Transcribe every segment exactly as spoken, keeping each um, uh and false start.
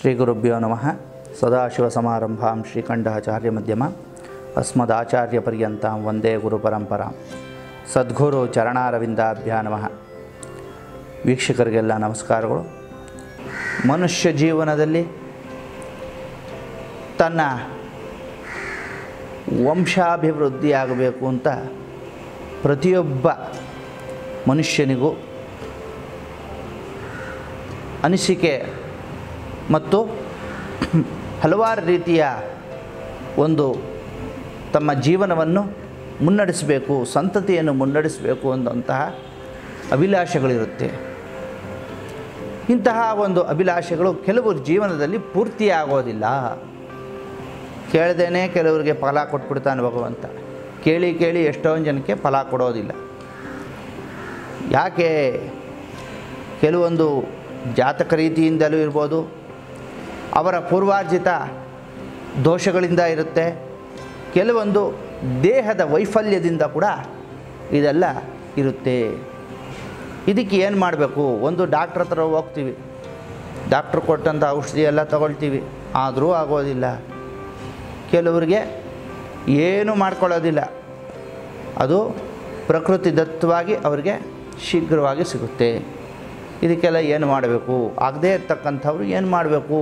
ಶ್ರೀ ಗುರುಭ್ಯೋ ನಮಃ. ಸದಾಶಿವಸಮಾರಂಭಾಂ ಶ್ರೀಕಂಠಾಚಾರ್ಯಮಧ್ಯಮಾಂ ಅಸ್ಮದಾಚಾರ್ಯಪರ್ಯಂತಾಂ ವಂದೇ ಗುರುಪರಂಪರಾಂ. ಸದ್ಗುರು ಚರಣಾರವಿಂದಾಭ್ಯಾ ನಮಃ. ವೀಕ್ಷಕರಿಗೆಲ್ಲ ನಮಸ್ಕಾರಗಳು. ಮನುಷ್ಯ ಜೀವನದಲ್ಲಿ ತನ್ನ ವಂಶಾಭಿವೃದ್ಧಿಯಾಗಬೇಕು ಅಂತ ಪ್ರತಿಯೊಬ್ಬ ಮನುಷ್ಯನಿಗೂ ಅನಿಸಿಕೆ ಮತ್ತು ಹಲವಾರು ರೀತಿಯ ಒಂದು ತಮ್ಮ ಜೀವನವನ್ನು ಮುನ್ನಡೆಸಬೇಕು, ಸಂತತಿಯನ್ನು ಮುನ್ನಡೆಸಬೇಕು ಅನ್ನುವಂತಹ ಅಭಿಲಾಷೆಗಳಿರುತ್ತೆ. ಇಂತಹ ಒಂದು ಅಭಿಲಾಷೆಗಳು ಕೆಲವರು ಜೀವನದಲ್ಲಿ ಪೂರ್ತಿಯಾಗೋದಿಲ್ಲ. ಕೇಳದೇನೆ ಕೆಲವರಿಗೆ ಫಲ ಕೊಟ್ಬಿಡ್ತಾನೆ ಭಗವಂತ. ಕೇಳಿ ಕೇಳಿ ಎಷ್ಟೊಂದು ಜನಕ್ಕೆ ಫಲ ಕೊಡೋದಿಲ್ಲ. ಯಾಕೆ? ಕೆಲವೊಂದು ಜಾತಕ ರೀತಿಯಿಂದಲೂ ಇರ್ಬೋದು, ಅವರ ಪೂರ್ವಾರ್ಜಿತ ದೋಷಗಳಿಂದ ಇರುತ್ತೆ, ಕೆಲವೊಂದು ದೇಹದ ವೈಫಲ್ಯದಿಂದ ಕೂಡ ಇದೆಲ್ಲ ಇರುತ್ತೆ. ಇದಕ್ಕೆ ಏನು ಮಾಡಬೇಕು? ಒಂದು ಡಾಕ್ಟ್ರ್ ಹತ್ರ ಹೋಗ್ತೀವಿ, ಡಾಕ್ಟ್ರು ಕೊಟ್ಟಂಥ ಔಷಧಿ ಎಲ್ಲ ತಗೊಳ್ತೀವಿ, ಆದರೂ ಆಗೋದಿಲ್ಲ. ಕೆಲವರಿಗೆ ಏನೂ ಮಾಡ್ಕೊಳ್ಳೋದಿಲ್ಲ, ಅದು ಪ್ರಕೃತಿ ದತ್ತವಾಗಿ ಅವರಿಗೆ ಶೀಘ್ರವಾಗಿ ಸಿಗುತ್ತೆ. ಇದಕ್ಕೆಲ್ಲ ಏನು ಮಾಡಬೇಕು? ಆಗದೇ ಇರ್ತಕ್ಕಂಥವ್ರು ಏನು ಮಾಡಬೇಕು?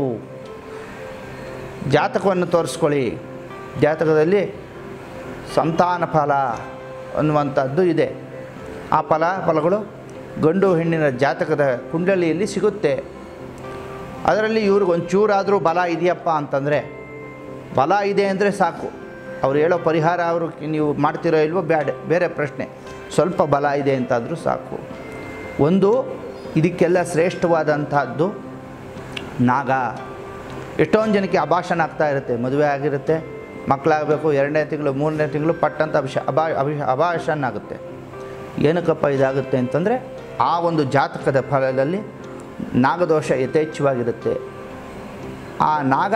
ಜಾತಕವನ್ನು ತೋರಿಸ್ಕೊಳ್ಳಿ. ಜಾತಕದಲ್ಲಿ ಸಂತಾನ ಫಲ ಅನ್ನುವಂಥದ್ದು ಇದೆ. ಆ ಫಲ ಫಲಗಳು ಗಂಡು ಹೆಣ್ಣಿನ ಜಾತಕದ ಕುಂಡಲಿಯಲ್ಲಿ ಸಿಗುತ್ತೆ. ಅದರಲ್ಲಿ ಇವ್ರಿಗೆ ಒಂಚೂರಾದರೂ ಬಲ ಇದೆಯಪ್ಪ ಅಂತಂದರೆ, ಬಲ ಇದೆ ಅಂದರೆ ಸಾಕು. ಅವ್ರು ಹೇಳೋ ಪರಿಹಾರ ಅವರು ನೀವು ಮಾಡ್ತಿರೋ ಇಲ್ವೋ ಬ್ಯಾಡ ಬೇರೆ ಪ್ರಶ್ನೆ. ಸ್ವಲ್ಪ ಬಲ ಇದೆ ಅಂತಾದರೂ ಸಾಕು. ಒಂದು ಇದಕ್ಕೆಲ್ಲ ಶ್ರೇಷ್ಠವಾದಂಥದ್ದು ನಾಗ. ಎಷ್ಟೊಂದು ಜನಕ್ಕೆ ಅಭಾಷಣ ಆಗ್ತಾ ಇರುತ್ತೆ, ಮದುವೆ ಆಗಿರುತ್ತೆ, ಮಕ್ಕಳಾಗಬೇಕು, ಎರಡನೇ ತಿಂಗಳು ಮೂರನೇ ತಿಂಗಳು ಪಟ್ಟಂತ ಅಭಿಷ ಅಭಾ ಅಭಿ ಅಭಾಷಣ ಆಗುತ್ತೆ. ಏನಕ್ಕಪ್ಪ ಇದಾಗುತ್ತೆ ಅಂತಂದರೆ, ಆ ಒಂದು ಜಾತಕದ ಫಲದಲ್ಲಿ ನಾಗದೋಷ ಯಥೇಚ್ಛವಾಗಿರುತ್ತೆ. ಆ ನಾಗ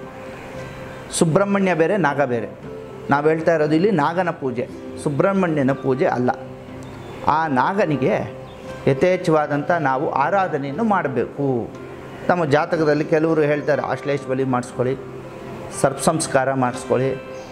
ಸುಬ್ರಹ್ಮಣ್ಯ ಬೇರೆ, ನಾಗ ಬೇರೆ. ನಾವು ಹೇಳ್ತಾ ಇರೋದು ಇಲ್ಲಿ ನಾಗನ ಪೂಜೆ, ಸುಬ್ರಹ್ಮಣ್ಯನ ಪೂಜೆ ಅಲ್ಲ. ಆ ನಾಗನಿಗೆ ಯಥೇಚ್ಛವಾದಂಥ ನಾವು ಆರಾಧನೆಯನ್ನು ಮಾಡಬೇಕು. ನಮ್ಮ ಜಾತಕದಲ್ಲಿ ಕೆಲವರು ಹೇಳ್ತಾರೆ ಆಶ್ಲೇಷ ಬಲಿ ಮಾಡಿಸ್ಕೊಳ್ಳಿ, ಸರ್ಪ ಸಂಸ್ಕಾರ ಮಾಡಿಸ್ಕೊಳ್ಳಿ,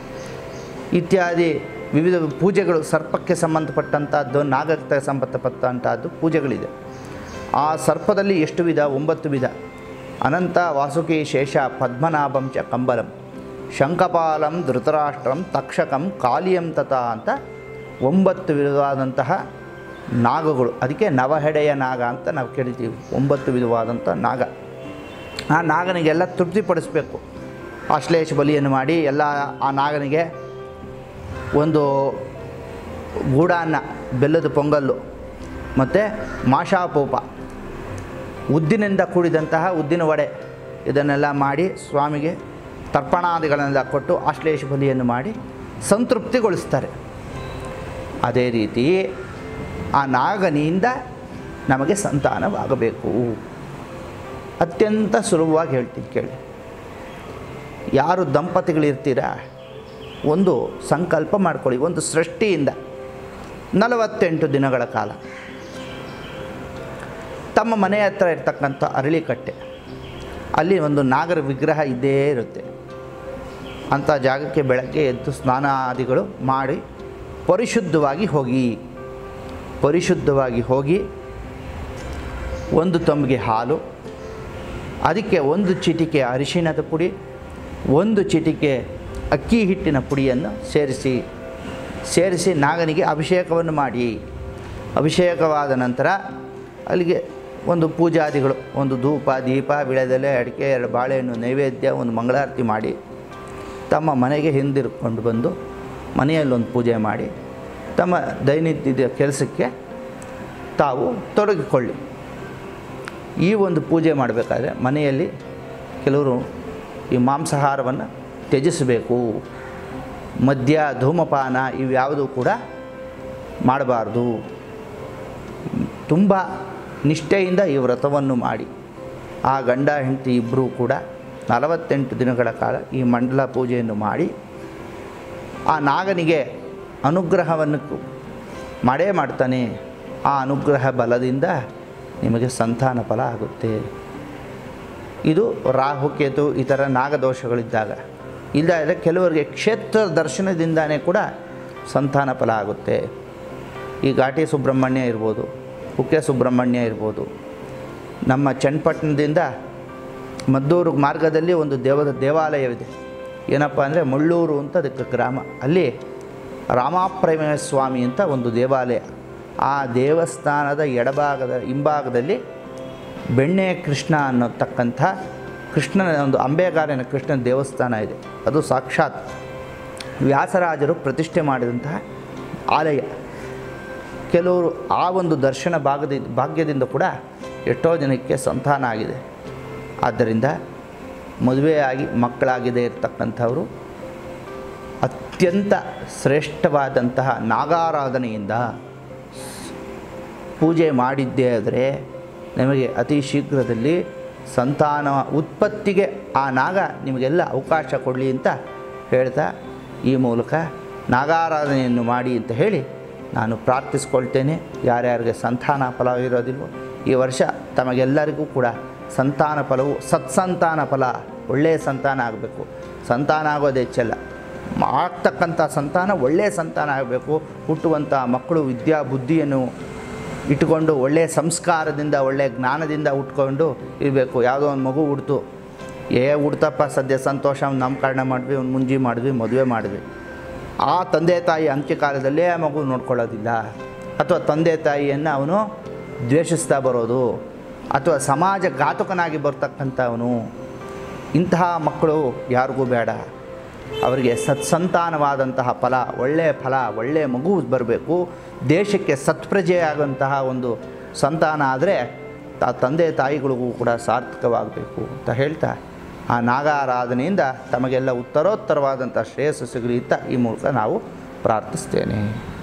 ಇತ್ಯಾದಿ ವಿವಿಧ ಪೂಜೆಗಳು ಸರ್ಪಕ್ಕೆ ಸಂಬಂಧಪಟ್ಟಂಥದ್ದು, ನಾಗಕ್ಕೆ ಸಂಬಂಧಪಟ್ಟಂಥದ್ದು ಪೂಜೆಗಳಿದೆ. ಆ ಸರ್ಪದಲ್ಲಿ ಎಷ್ಟು ವಿಧ? ಒಂಬತ್ತು ವಿಧ. ಅನಂತ, ವಾಸುಕಿ, ಶೇಷ, ಪದ್ಮನಾಭಂ ಚ ಕಂಬಲಂ, ಶಂಖಪಾಲಂ, ಧೃತರಾಷ್ಟ್ರಂ, ತಕ್ಷಕಂ, ಕಾಲಿಯಂ ತಥಾ ಅಂತ ಒಂಬತ್ತು ವಿಧವಾದಂತಹ ನಾಗಗಳು. ಅದಕ್ಕೆ ನವಹೆಡೆಯ ನಾಗ ಅಂತ ನಾವು ಕೇಳ್ತೀವಿ. ಒಂಬತ್ತು ವಿಧವಾದಂಥ ನಾಗ. ಆ ನಾಗನಿಗೆಲ್ಲ ತೃಪ್ತಿಪಡಿಸಬೇಕು. ಆಶ್ಲೇಷ ಬಲಿಯನ್ನು ಮಾಡಿ ಎಲ್ಲ ಆ ನಾಗನಿಗೆ ಒಂದು ಗೂಡಾನ್ನ, ಬೆಲ್ಲದ ಪೊಂಗಲ್ಲು ಮತ್ತು ಮಾಷಾಪೂಪ, ಉದ್ದಿನಿಂದ ಕೂಡಿದಂತಹ ಉದ್ದಿನ ವಡೆ, ಇದನ್ನೆಲ್ಲ ಮಾಡಿ ಸ್ವಾಮಿಗೆ ತರ್ಪಣಾದಿಗಳನ್ನೆಲ್ಲ ಕೊಟ್ಟು ಆಶ್ಲೇಷ ಬಲಿಯನ್ನು ಮಾಡಿ ಸಂತೃಪ್ತಿಗೊಳಿಸ್ತಾರೆ. ಅದೇ ರೀತಿ ಆ ನಾಗನಿಂದ ನಮಗೆ ಸಂತಾನವಾಗಬೇಕು. ಅತ್ಯಂತ ಸುಲಭವಾಗಿ ಹೇಳ್ತೀನಿ ಕೇಳಿ. ಯಾರು ದಂಪತಿಗಳಿರ್ತೀರಾ, ಒಂದು ಸಂಕಲ್ಪ ಮಾಡ್ಕೊಳ್ಳಿ. ಒಂದು ಸೃಷ್ಟಿಯಿಂದ ನಲವತ್ತೆಂಟು ದಿನಗಳ ಕಾಲ ತಮ್ಮ ಮನೆ ಹತ್ರ ಇರ್ತಕ್ಕಂಥ ಅರಳಿಕಟ್ಟೆ, ಅಲ್ಲಿ ಒಂದು ನಾಗರ ವಿಗ್ರಹ ಇದ್ದೇ ಇರುತ್ತೆ. ಅಂಥ ಜಾಗಕ್ಕೆ ಬೆಳಗ್ಗೆ ಎದ್ದು ಸ್ನಾನಾದಿಗಳು ಮಾಡಿ ಪರಿಶುದ್ಧವಾಗಿ ಹೋಗಿ ಪರಿಶುದ್ಧವಾಗಿ ಹೋಗಿ ಒಂದು ತಂಬಿಗೆ ಹಾಲು, ಅದಕ್ಕೆ ಒಂದು ಚಿಟಿಕೆ ಅರಿಶಿಣದ ಪುಡಿ, ಒಂದು ಚಿಟಿಕೆ ಅಕ್ಕಿ ಹಿಟ್ಟಿನ ಪುಡಿಯನ್ನು ಸೇರಿಸಿ ಸೇರಿಸಿ ನಾಗನಿಗೆ ಅಭಿಷೇಕವನ್ನು ಮಾಡಿ, ಅಭಿಷೇಕವಾದ ನಂತರ ಅಲ್ಲಿಗೆ ಒಂದು ಪೂಜಾದಿಗಳು, ಒಂದು ಧೂಪ, ದೀಪ, ವಿಳೆದೆಲೆ, ಅಡಿಕೆ, ಎರಡು ಬಾಳೆಹಣ್ಣು ನೈವೇದ್ಯ, ಒಂದು ಮಂಗಳಾರತಿ ಮಾಡಿ ತಮ್ಮ ಮನೆಗೆ ಹಿಂದಿರ್ಕೊಂಡು ಬಂದು ಮನೆಯಲ್ಲೊಂದು ಪೂಜೆ ಮಾಡಿ ತಮ್ಮ ದೈನಂದಿನ ಕೆಲಸಕ್ಕೆ ತಾವು ತೊಡಗಿಕೊಳ್ಳಿ. ಈ ಒಂದು ಪೂಜೆ ಮಾಡಬೇಕಾದ್ರೆ ಮನೆಯಲ್ಲಿ ಕೆಲವರು ಈ ಮಾಂಸಾಹಾರವನ್ನು ತ್ಯಜಿಸಬೇಕು. ಮದ್ಯ, ಧೂಮಪಾನ ಇವ್ಯಾವುದೂ ಕೂಡ ಮಾಡಬಾರ್ದು. ತುಂಬ ನಿಷ್ಠೆಯಿಂದ ಈ ವ್ರತವನ್ನು ಮಾಡಿ ಆ ಗಂಡ ಹೆಂಡತಿ ಇಬ್ಬರೂ ಕೂಡ ನಲವತ್ತೆಂಟು ದಿನಗಳ ಕಾಲ ಈ ಮಂಡಲ ಪೂಜೆಯನ್ನು ಮಾಡಿ ಆ ನಾಗನಿಗೆ ಅನುಗ್ರಹವನ್ನು ಮಾಡೇ ಮಾಡ್ತಾನೆ. ಆ ಅನುಗ್ರಹ ಬಲದಿಂದ ನಿಮಗೆ ಸಂತಾನ ಫಲ ಆಗುತ್ತೆ. ಇದು ರಾಹುಕೇತು ಈ ಥರ ನಾಗದೋಷಗಳಿದ್ದಾಗ. ಇಲ್ಲದೇ ಕೆಲವರಿಗೆ ಕ್ಷೇತ್ರ ದರ್ಶನದಿಂದನೇ ಕೂಡ ಸಂತಾನ ಫಲ ಆಗುತ್ತೆ. ಈ ಘಾಟಿ ಸುಬ್ರಹ್ಮಣ್ಯ ಇರ್ಬೋದು, ಕುಕ್ಕೆ ಸುಬ್ರಹ್ಮಣ್ಯ ಇರ್ಬೋದು. ನಮ್ಮ ಚನ್ನಪಟ್ಟಣದಿಂದ ಮದ್ದೂರು ಮಾರ್ಗದಲ್ಲಿ ಒಂದು ದೇವದ ದೇವಾಲಯವಿದೆ. ಏನಪ್ಪ ಅಂದರೆ ಮುಳ್ಳೂರು ಅಂತ ಅದಕ್ಕೆ ಗ್ರಾಮ. ಅಲ್ಲಿ ರಾಮಪ್ರಮೇಯ ಸ್ವಾಮಿ ಅಂತ ಒಂದು ದೇವಾಲಯ. ಆ ದೇವಸ್ಥಾನದ ಎಡಭಾಗದ ಹಿಂಭಾಗದಲ್ಲಿ ಬೆಣ್ಣೆ ಕೃಷ್ಣ ಅನ್ನತಕ್ಕಂಥ ಕೃಷ್ಣನ ಒಂದು ಅಂಬೆಗಾಲಿನ ಕೃಷ್ಣನ ದೇವಸ್ಥಾನ ಇದೆ. ಅದು ಸಾಕ್ಷಾತ್ ವ್ಯಾಸರಾಜರು ಪ್ರತಿಷ್ಠೆ ಮಾಡಿದಂತಹ ಆಲಯ. ಕೆಲವರು ಆ ಒಂದು ದರ್ಶನ ಭಾಗದ ಭಾಗ್ಯದಿಂದ ಕೂಡ ಎಷ್ಟೋ ಜನಕ್ಕೆ ಸಂತಾನ ಆಗಿದೆ. ಆದ್ದರಿಂದ ಮದುವೆಯಾಗಿ ಮಕ್ಕಳಾಗಿದೆ ಇರತಕ್ಕಂಥವರು ಅತ್ಯಂತ ಶ್ರೇಷ್ಠವಾದಂತಹ ನಾಗಾರಾಧನೆಯಿಂದ ಪೂಜೆ ಮಾಡಿದ್ದೇ ಆದರೆ ನಿಮಗೆ ಅತಿ ಶೀಘ್ರದಲ್ಲಿ ಸಂತಾನ ಉತ್ಪತ್ತಿಗೆ ಆ ನಾಗ ನಿಮಗೆಲ್ಲ ಅವಕಾಶ ಕೊಡಲಿ ಅಂತ ಹೇಳ್ತಾ ಈ ಮೂಲಕ ನಾಗಾರಾಧನೆಯನ್ನು ಮಾಡಿ ಅಂತ ಹೇಳಿ ನಾನು ಪ್ರಾರ್ಥಿಸ್ಕೊಳ್ತೇನೆ. ಯಾರ್ಯಾರಿಗೆ ಸಂತಾನ ಫಲ ಇರೋದಿಲ್ವೋ ಈ ವರ್ಷ ತಮಗೆಲ್ಲರಿಗೂ ಕೂಡ ಸಂತಾನ ಫಲವು ಸತ್ಸಂತಾನ ಫಲ, ಒಳ್ಳೆಯ ಸಂತಾನ ಆಗಬೇಕು. ಸಂತಾನ ಆಗೋದು ಹೆಚ್ಚಲ್ಲ, ಆಗ್ತಕ್ಕಂಥ ಸಂತಾನ ಒಳ್ಳೆಯ ಸಂತಾನ ಆಗಬೇಕು. ಹುಟ್ಟುವಂಥ ಮಕ್ಕಳು ವಿದ್ಯಾ ಬುದ್ಧಿಯನ್ನು ಇಟ್ಕೊಂಡು ಒಳ್ಳೆಯ ಸಂಸ್ಕಾರದಿಂದ ಒಳ್ಳೆಯ ಜ್ಞಾನದಿಂದ ಉಟ್ಕೊಂಡು ಇರಬೇಕು. ಯಾವುದೋ ಒಂದು ಮಗು ಹುಡ್ತು, ಏ ಹುಡ್ತಪ್ಪ ಸದ್ಯ ಸಂತೋಷ ನಾಮಕರಣ ಮಾಡಿದ್ವಿ, ಒಂದು ಮುಂಜಿ ಮಾಡಿದ್ವಿ, ಮದುವೆ ಮಾಡಿದ್ವಿ. ಆ ತಂದೆ ತಾಯಿ ಅಂತ್ಯಕಾಲದಲ್ಲೇ ಆ ಮಗು ನೋಡ್ಕೊಳ್ಳೋದಿಲ್ಲ, ಅಥವಾ ತಂದೆ ತಾಯಿಯನ್ನು ಅವನು ದ್ವೇಷಿಸ್ತಾ ಬರೋದು, ಅಥವಾ ಸಮಾಜ ಘಾತಕನಾಗಿ ಬರ್ತಕ್ಕಂಥವನು. ಇಂತಹ ಮಕ್ಕಳು ಯಾರಿಗೂ ಬೇಡ. ಅವರಿಗೆ ಸತ್ಸಂತಾನವಾದಂತಹ ಫಲ, ಒಳ್ಳೆಯ ಫಲ, ಒಳ್ಳೆಯ ಮಗು ಬರಬೇಕು. ದೇಶಕ್ಕೆ ಸತ್ಪ್ರಜೆಯಾದಂತಹ ಒಂದು ಸಂತಾನ ಆದರೆ ಆ ತಂದೆ ತಾಯಿಗಳಿಗೂ ಕೂಡ ಸಾರ್ಥಕವಾಗಬೇಕು ಅಂತ ಹೇಳ್ತಾ ಆ ನಾಗಾರಾಧನೆಯಿಂದ ತಮಗೆಲ್ಲ ಉತ್ತರೋತ್ತರವಾದಂಥ ಶ್ರೇಯಸ್ಸು ಸಿಗಲಿ ಅಂತ ಈ ಮೂಲಕ ನಾವು ಪ್ರಾರ್ಥಿಸ್ತೇನೆ.